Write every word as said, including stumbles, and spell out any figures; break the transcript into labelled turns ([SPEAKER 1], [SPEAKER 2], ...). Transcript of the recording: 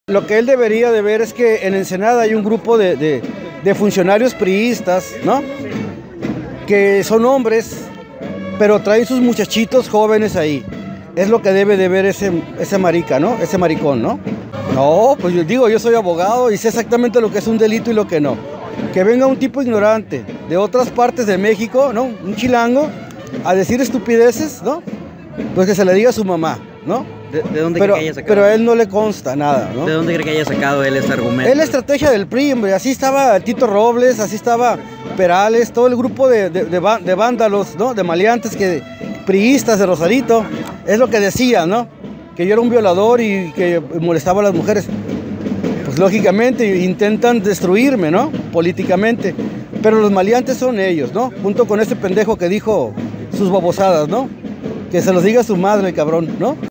[SPEAKER 1] Lo que él debería de ver es que en Ensenada hay un grupo de, de, de funcionarios priistas, ¿no? Que son hombres, pero traen sus muchachitos jóvenes ahí. Es lo que debe de ver ese, ese marica, ¿no? Ese maricón, ¿no? No, pues yo digo, yo soy abogado y sé exactamente lo que es un delito y lo que no. Que venga un tipo ignorante de otras partes de México, ¿no? Un chilango, a decir estupideces, ¿no? Pues que se le diga a su mamá, ¿no?
[SPEAKER 2] ¿De, de dónde
[SPEAKER 1] pero,
[SPEAKER 2] cree que haya sacado?
[SPEAKER 1] Pero a él no le consta nada, ¿no?
[SPEAKER 2] ¿De dónde cree que haya sacado él ese argumento?
[SPEAKER 1] Es la estrategia del P R I, hombre. Así estaba Tito Robles, así estaba Perales, todo el grupo de, de, de, de vándalos, ¿no? De maleantes, que, priistas de Rosarito. Es lo que decían, ¿no? Que yo era un violador y que molestaba a las mujeres. Pues lógicamente intentan destruirme, ¿no? Políticamente. Pero los maleantes son ellos, ¿no? Junto con ese pendejo que dijo sus babosadas, ¿no? Que se los diga a su madre, el cabrón, ¿no?